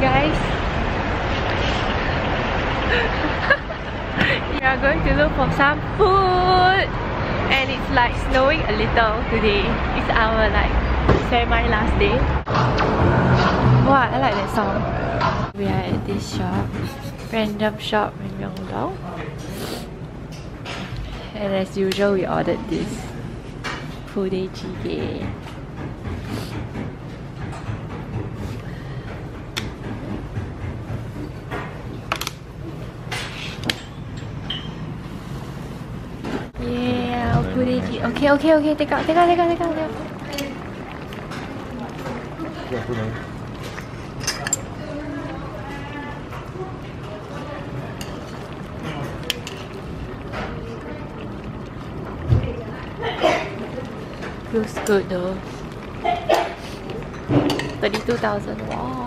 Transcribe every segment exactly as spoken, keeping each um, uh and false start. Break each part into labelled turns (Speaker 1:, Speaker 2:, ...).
Speaker 1: guys. We are going to look for some food, and it's like snowing a little today. It's our like semi last day. Wow, I like that song. We are at this shop, random shop in Myeongdong, and as usual we ordered this Fude Jjigae. Yeah, Fude Jjigae. Okay, okay, okay. Take out, take out, take out, take out, take out. Feels good though. thirty-two thousand. Wow.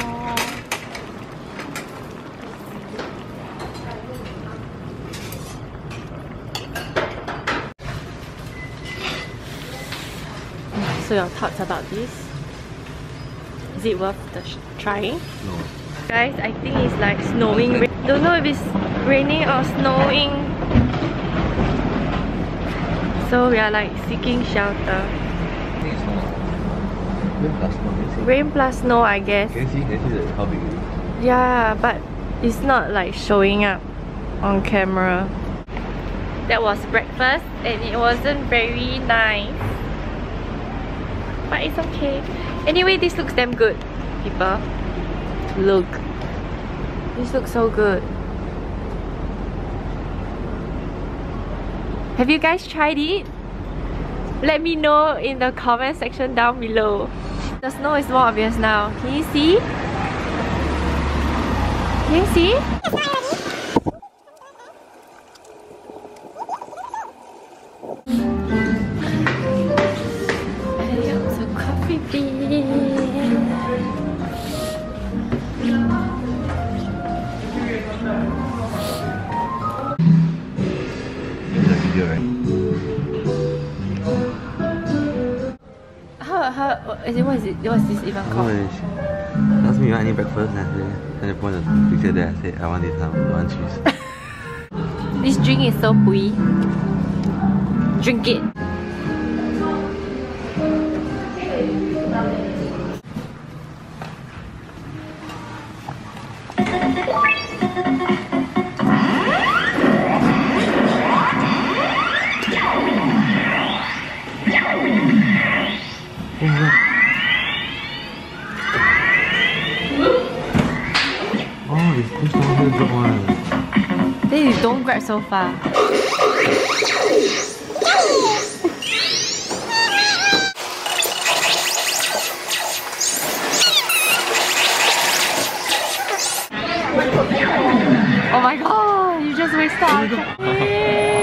Speaker 1: So your thoughts about this? Is it worth the sh trying?
Speaker 2: No.
Speaker 1: Guys, I think it's like snowing. Don't know if it's raining or snowing. So we are like seeking shelter.
Speaker 2: I think it's snow. Rain plus snow, can you see?
Speaker 1: Rain plus snow, I guess.
Speaker 2: Can you see? Can you see the, how big it is?
Speaker 1: Yeah, but it's not like showing up on camera. That was breakfast and it wasn't very nice. But it's okay. Anyway, this looks damn good, people. Look. This looks so good. Have you guys tried it? Let me know in the comment section down below. The snow is more obvious now. Can you see? Can you see? How, how, is it, what is it, what is this even called?
Speaker 2: She asked me, you want any breakfast? And I said, and I pointed the picture there, I said, I want this now, I want cheese.
Speaker 1: This drink is so pui. Drink it.
Speaker 2: Oh, this push down here drop one.
Speaker 1: Then you don't grab so far. Oh my god, you just wasted our time.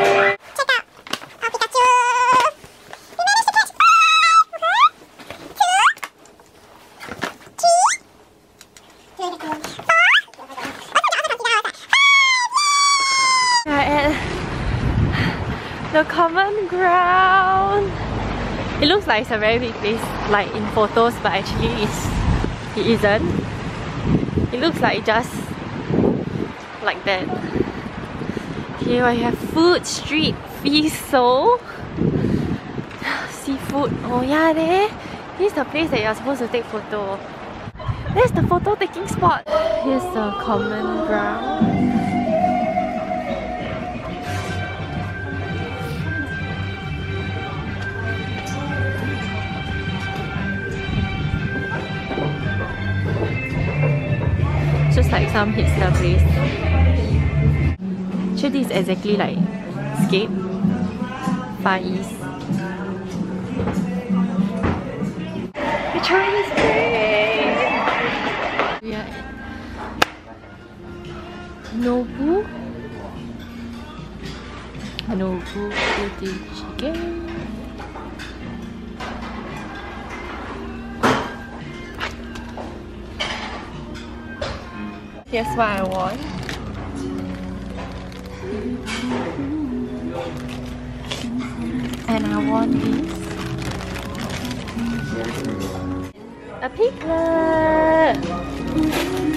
Speaker 1: The common ground. It looks like it's a very big place, like in photos, but actually it's it isn't. It looks like just like that. Here I have food street feast so seafood. Oh yeah, there. This is the place that you're supposed to take photo. There's the photo taking spot. Here's the common ground. Just like some hipster place. Actually, this is exactly like Scape, Far East. The train is great! We are at Nobu. Nobu Fude Jjigae. Here's what I want. And I want this. A piglet!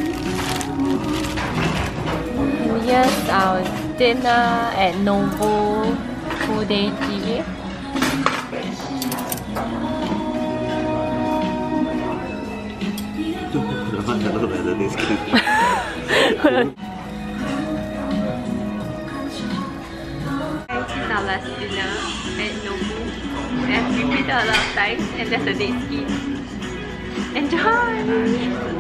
Speaker 1: Here's our dinner at Nobu Fudeji. This is our last dinner at Nobu, and we repeated a lot of times, and there's a dead skin. Enjoy!